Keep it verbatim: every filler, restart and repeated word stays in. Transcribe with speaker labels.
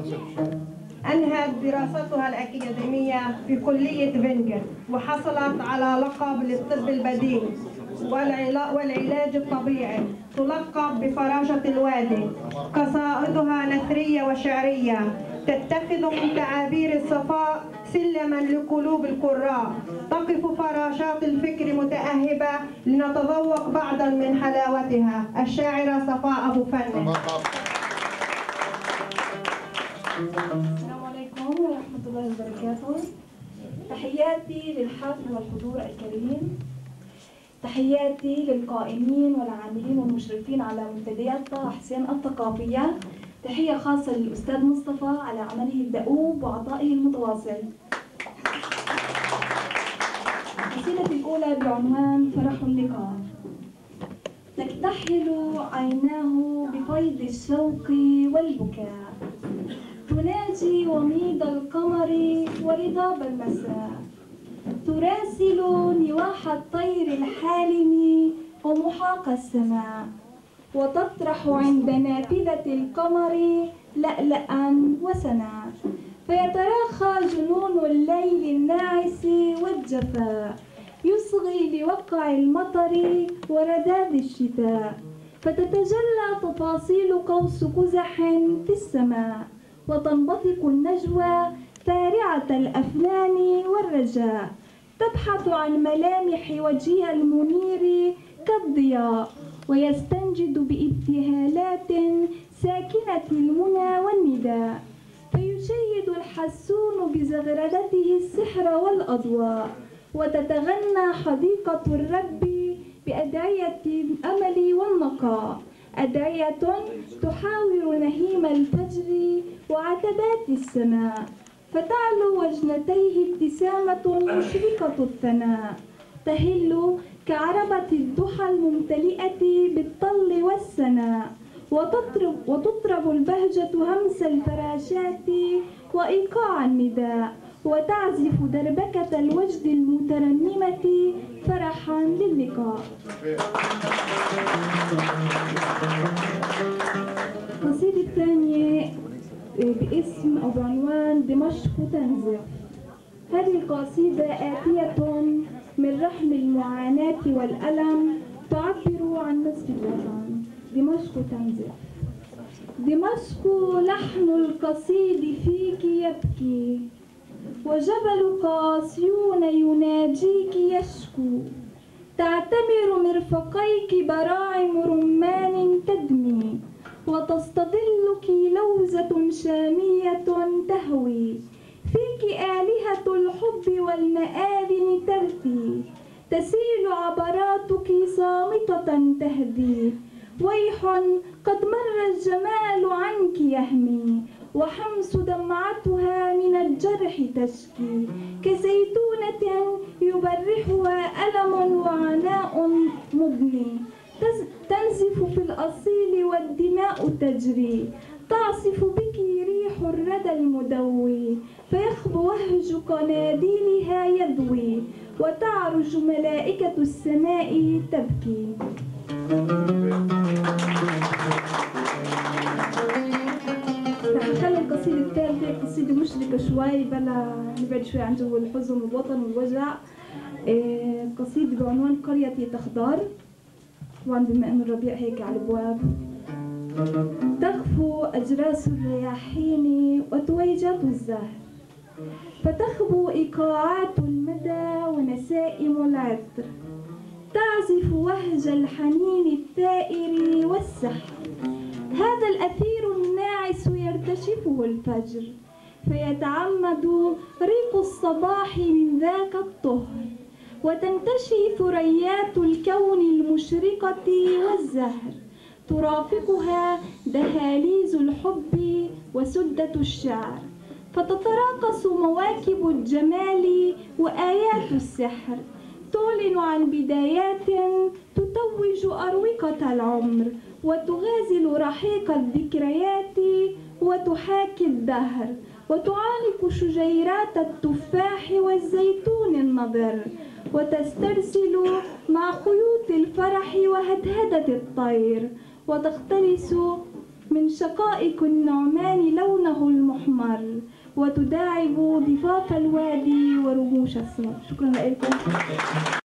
Speaker 1: أنهت دراستها الأكاديمية في كلية فينجر، وحصلت على لقب للطب البديل والعلاج الطبيعي، تلقب بفراشة الوادي. قصائدها نثرية وشعرية، تتخذ من تعابير الصفاء سلما لقلوب القراء. تقف فراشات الفكر متأهبة لنتذوق بعضا من حلاوتها. الشاعرة صفاء أبو فن.
Speaker 2: السلام عليكم ورحمة الله وبركاته. تحياتي للحفل والحضور الكريم، تحياتي للقائمين والعاملين والمشرفين على منتديات طه حسين الثقافية. تحية خاصة للأستاذ مصطفى على عمله الدؤوب وعطائه المتواصل. قصيدتي الأولى بعنوان فرح اللقاء. تكتحل عيناه بفيض الشوق والبكاء، تناجي وميض القمر ورضاب المساء، تراسل نواح الطير الحالم ومحاق السماء، وتطرح عند نافذة القمر لألأ وسنا، فيتراخى جنون الليل الناعس والجفاء، يصغي لوقع المطر ورداد الشتاء، فتتجلى تفاصيل قوس قزح في السماء، وتنبثق النجوى فارعة الأفنان والرجاء، تبحث عن ملامح وجهها المنير كالضياء، ويستنجد بابتهالات ساكنة المنى والنداء، فيشيد الحسون بزغردته السحر والأضواء، وتتغنى حديقة الرب بأدعية الأمل والنقاء، أدعية تحاور نهيم الفجر وعتبات السماء، فتعلو وجنتيه ابتسامة مشرقة الثناء، تهل كعربة الضحى الممتلئة بالطل والسناء، وتطرب, وتطرب البهجة همس الفراشات وإيقاع النداء، وتعزف دربكة الوجد المترنمة فرحا للقاء. القصيدة الثانية باسم أو بعنوان دمشق تنزف. هذه القصيدة آتية من رحم المعاناة والألم، تعبر عن نصف الوطن. دمشق تنزف. دمشق لحن القصيد فيك يبكي، وجبل قاسيون يناجيك يشكو، تعتمر مرفقيك براعم رمان تدمي، وتستظلك لوزة شامية تهوي، فيك آلهة الحب والمآذن ترثي، تسيل عبراتك صامتة تهدي، ويح قد مر الجمال عنك يهمي، وحمس دمعتها من الجرح تشكي، كزيتونة يبرحها ألم وعناء مضني، تنزف في الأصيل والدماء تجري، تعصف بك ريح الردى المدوي، فيخبو وهج قناديلها يذوي، وتعرج ملائكة السماء تبكي. رح نخلي القصيدة الثالثة قصيدة مشرقة شوي، بلا نبعد شوي عن جو الحزن والوطن والوجع. إيه قصيدة بعنوان قريتي تخضر. طبعا بما انه الربيع هيك على الابواب، تغفو اجراس الرياحين وتويجات الزهر، فتخبو ايقاعات المدى ونسائم العطر، تعزف وهج الحنين الثائر والسحر. هذا الأثير الناعس يرتشفه الفجر، فيتعمد ريق الصباح من ذاك الطهر، وتنتشي ثريات الكون المشرقة والزهر، ترافقها دهاليز الحب وسدة الشعر، فتتراقص مواكب الجمال وآيات السحر، تعلن عن بدايات تتوج أروقة العمر، وتغازل رحيق الذكريات وتحاكي الدهر، وتعانق شجيرات التفاح والزيتون النضر، وتسترسل مع خيوط الفرح وهدهدة الطير، وتختلس من شقائق النعمان لون لونه المحمر وتداعب ضفاف الوادي ورموش السمر. شكرا لكم.